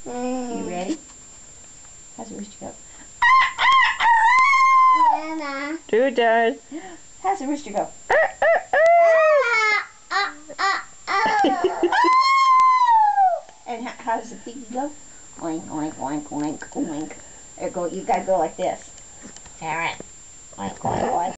You ready? How's the rooster go? Do it, Dad. How's the rooster go? And how does the piggy go? Oink, oink, oink, oink, oink. There go. You gotta go like this. Parrot. Oink, oink, oink.